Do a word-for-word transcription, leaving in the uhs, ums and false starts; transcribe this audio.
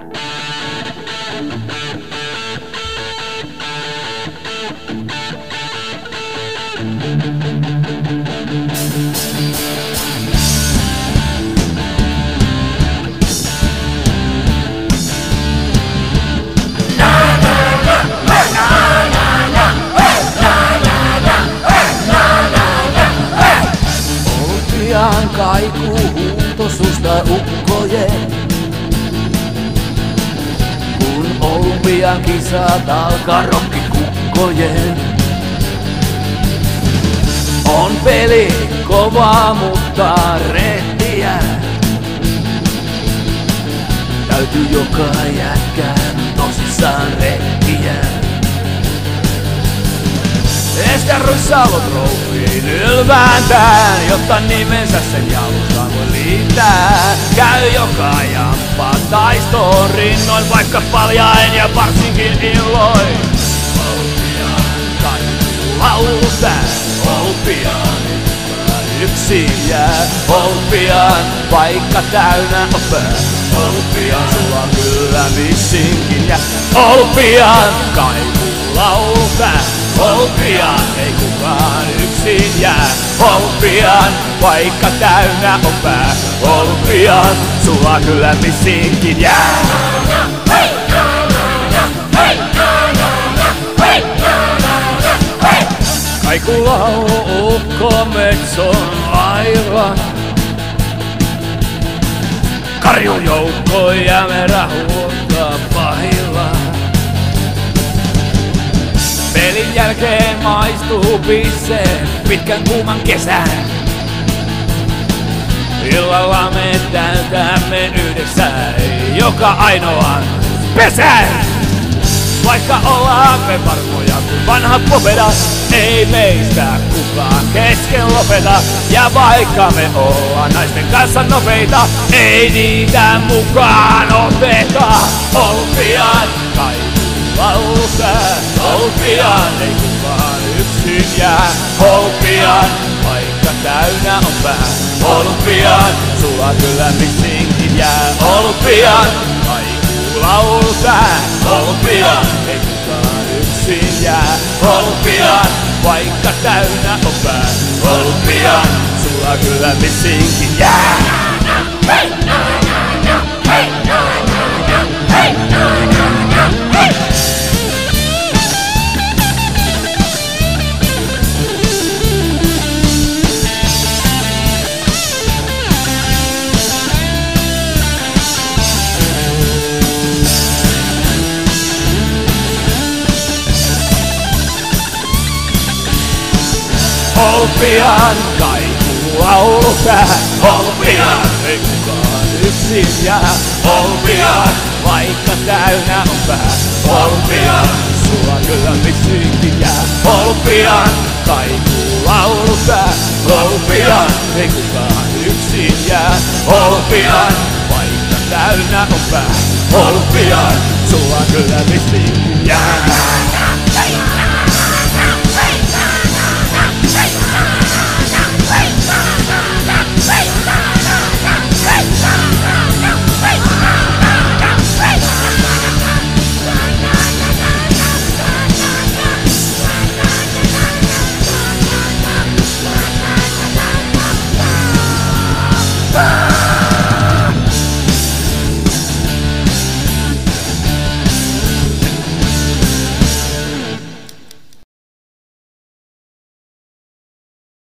Olutpiaan kaikuu huuto susta ukkojen. Kun Olutpiaan kisat alkaa rokkikukkojen. On peli kova, mutta rehtiä. Täytyy joka jätkän tosissaan rehtiä. Eskarruissa olot rouviin ylvääntään, jotta nimensä sen jalustaan voi liittää. Käy joka jamppa taistoon rinnoin, vaikka paljain ja varsinkin illoin. Olutpiaan kaikuu laulu tää, Olutpiaan yksin jää. Olutpiaan paikka täynnä on pää, Olutpiaan sulla kyllä missinkin jää. Olutpiaan kaikuu laulu tää, Olutpiaan ei kukaan yksin jää. Olutpiaan paikka täynnä on pää, Olutpiaan sulla kyllä missinkin jää. Kaiku laulu ukko metson lailla. Karjujoukko jämerä huolta pahilla. Pelin jälkeen maistuu pisseen pitkän kuuman kesän. Illalla me täytämme yhdeksän joka ainoan pesän. Vaikka ollaan me varmoja kuin vanhat popedat, ei meistä kukaan kesken lopeta. Ja vaikka me ollaan naisten kanssa nopeita, ei niitä mukaan oteta. Olutpiaan kaikuu laulu tää, Olutpiaan ei kukaan yksin jää. Olutpiaan paikka täynnä on pää, Olutpiaan sulla kyllä missinkin jää. Olutpiaan kaikuu laulu tää, Olutpiaan ei kukaan yksin jää. Olutpiaan paikka täynnä on pää, Olutpiaan sulla kyllä missinkin jää. Hei! Hei! Hei! Olutpiaan kaikuu laulu tää, Olutpiaan ei kukaan yksin jää. Olutpiaan vaikka täynnä on pää, Olutpiaan sulla kyllä missinkin jää. Olutpiaan kaikuu laulu tää, Olutpiaan ei kukaan yksin jää. Olutpiaan vaikka täynnä on pää, Olutpiaan sulla kyllä missinkin jää.